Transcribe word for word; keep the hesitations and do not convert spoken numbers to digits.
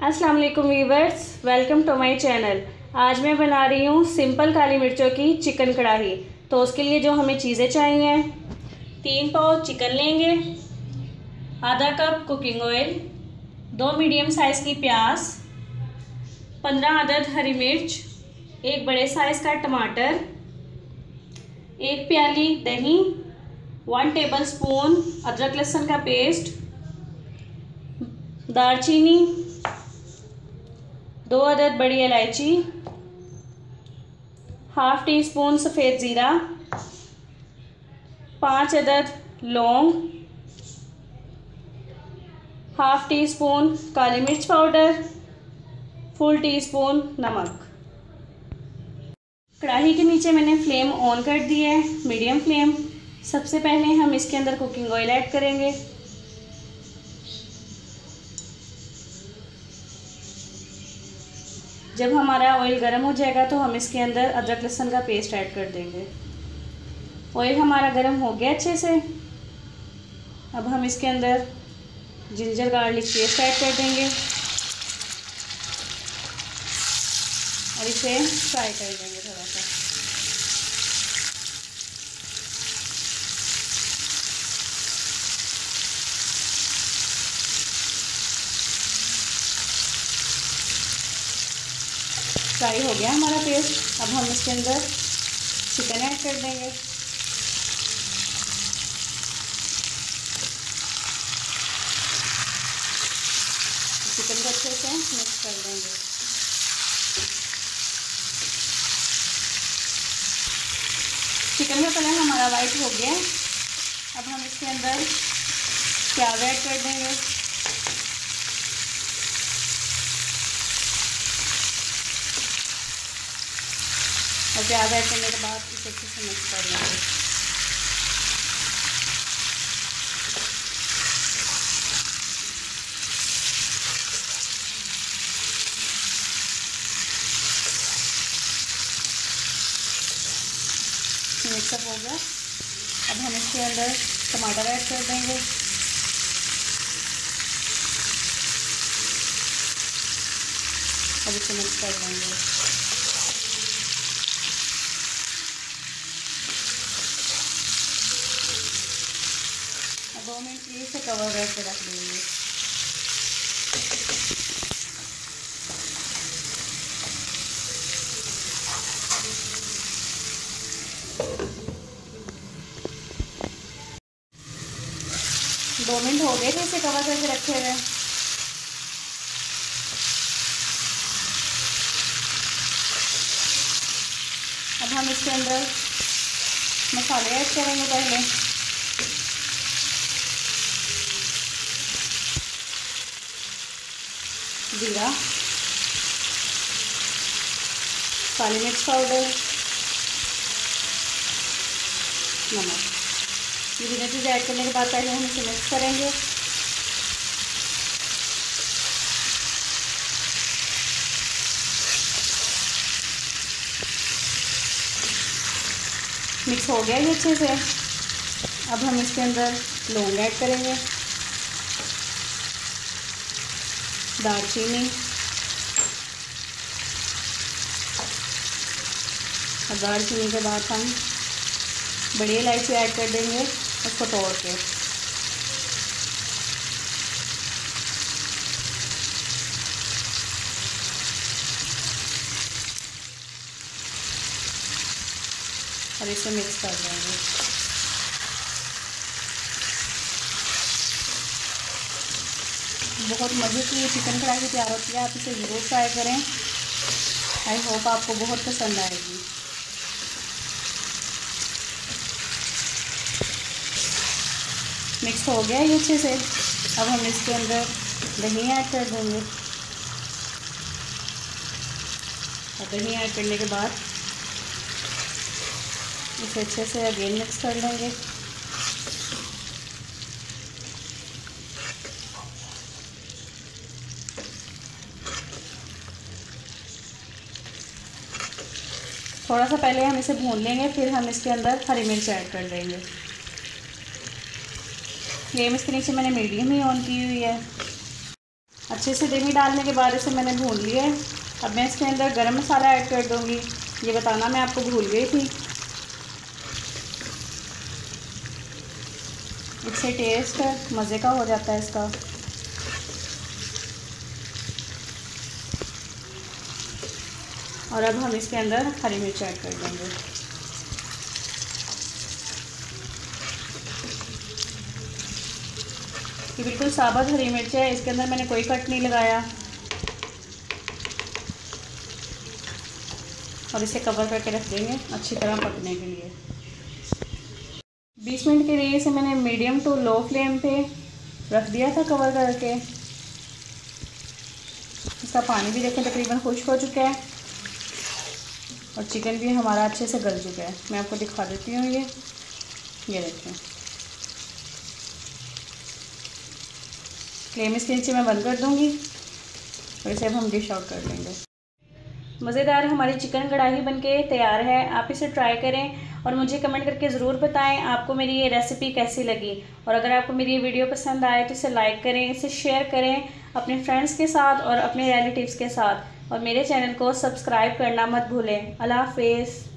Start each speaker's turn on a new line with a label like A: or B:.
A: अस्सलाम वालेकुम viewers, welcome to my channel. आज मैं बना रही हूँ सिंपल काली मिर्चों की चिकन कढ़ाई। तो उसके लिए जो हमें चीज़ें चाहिए, तीन पाव चिकन लेंगे, आधा कप कुकिंग ऑयल, दो मीडियम साइज़ की प्याज, पंद्रह अदद हरी मिर्च, एक बड़े साइज़ का टमाटर, एक प्याली दही, वन टेबल स्पून अदरक लहसुन का पेस्ट, दालचीनी, दो अदद बड़ी इलायची, हाफ टी स्पून सफ़ेद ज़ीरा, पाँच अदद लौंग, हाफ टी स्पून काली मिर्च पाउडर, फुल टी स्पून नमक। कढ़ाई के नीचे मैंने फ्लेम ऑन कर दी है, मीडियम फ्लेम। सबसे पहले हम इसके अंदर कुकिंग ऑयल ऐड करेंगे। जब हमारा ऑयल गर्म हो जाएगा तो हम इसके अंदर अदरक लहसुन का पेस्ट ऐड कर देंगे। ऑयल हमारा गर्म हो गया अच्छे से। अब हम इसके अंदर जिंजर गार्लिक पेस्ट ऐड कर देंगे और इसे फ्राई कर देंगे थोड़ा सा। फ्राई हो गया हमारा पेस्ट। अब हम इसके अंदर चिकन ऐड कर देंगे। चिकन को अच्छे से मिक्स कर देंगे। चिकन का कलर हमारा वाइट हो गया। अब हम इसके अंदर प्याज ऐड कर देंगे। और प्याज ऐड करने के बाद इसे अच्छे से मिक्स कर लेंगे। मिक्सअप हो गया। अब हम इसके अंदर टमाटर ऐड कर देंगे। अब इसे मिक्स कर लेंगे। दो मिनट के लिए इसे कवर करके रख देंगे। दो मिनट हो गए थे इसे कवर करके रखे हुए। अब हम इसके अंदर मसाले ऐड करेंगे। पहले जीरा, काली मिर्च पाउडर, नमक। ये तीनों चीज़ ऐड करने के बाद पहले हम इसे मिक्स करेंगे। मिक्स हो गया ये अच्छे से। अब हम इसके अंदर लौंग ऐड करेंगे, दालचीनी, और दालचीनी के बाद हम बड़ी इलायची ऐड कर देंगे उसको तोड़ के। और इसे मिक्स कर देंगे। बहुत मज़े की ये चिकन कढ़ाई तैयार होती है। आप इसे ज़रूर ट्राई करें। आई होप आपको बहुत पसंद आएगी। मिक्स हो गया ये अच्छे से। अब हम इसके अंदर दही ऐड कर देंगे। और दही ऐड करने के बाद इसे अच्छे से अगेन मिक्स कर लेंगे। थोड़ा सा पहले हम इसे भून लेंगे, फिर हम इसके अंदर हरी मिर्च ऐड कर देंगे। फ्लेम इसके नीचे मैंने मीडियम ही ऑन की हुई है। अच्छे से दही डालने के बाद इसे मैंने भून लिया है। अब मैं इसके अंदर गरम मसाला ऐड कर दूँगी, ये बताना मैं आपको भूल गई थी। इससे टेस्ट मज़े का हो जाता है इसका। और अब हम इसके अंदर हरी मिर्च ऐड कर देंगे। ये बिल्कुल साबुत हरी मिर्च है, इसके अंदर मैंने कोई कट नहीं लगाया। और इसे कवर करके रख देंगे अच्छी तरह पकने के लिए। बीस मिनट के लिए इसे मैंने मीडियम टू लो फ्लेम पे रख दिया था कवर करके। इसका पानी भी देखें तकरीबन खुश्क हो चुका है और चिकन भी हमारा अच्छे से गल चुका है। मैं आपको दिखा देती हूँ, ये ये देखें। फ्लेम इसके नीचे मैं बंद कर दूँगी और इसे अब हम डिश आउट कर लेंगे। मज़ेदार हमारी चिकन कढ़ाई बनके तैयार है। आप इसे ट्राई करें और मुझे कमेंट करके ज़रूर बताएं आपको मेरी ये रेसिपी कैसी लगी। और अगर आपको मेरी ये वीडियो पसंद आए तो इसे लाइक करें, इसे शेयर करें अपने फ्रेंड्स के साथ और अपने रिलेटिव्स के साथ। और मेरे चैनल को सब्सक्राइब करना मत भूलें। अल्लाह हाफ़िज़।